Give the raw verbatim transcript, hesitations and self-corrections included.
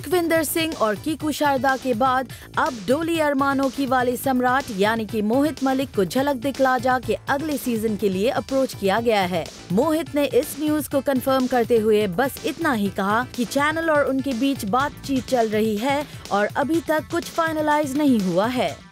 सुखविंदर सिंह और कीकू शारदा के बाद अब डोली अरमानों की वाली सम्राट यानी कि मोहित मलिक को झलक दिखला जा के अगले सीजन के लिए अप्रोच किया गया है। मोहित ने इस न्यूज को कंफर्म करते हुए बस इतना ही कहा कि चैनल और उनके बीच बातचीत चल रही है और अभी तक कुछ फाइनलाइज नहीं हुआ है।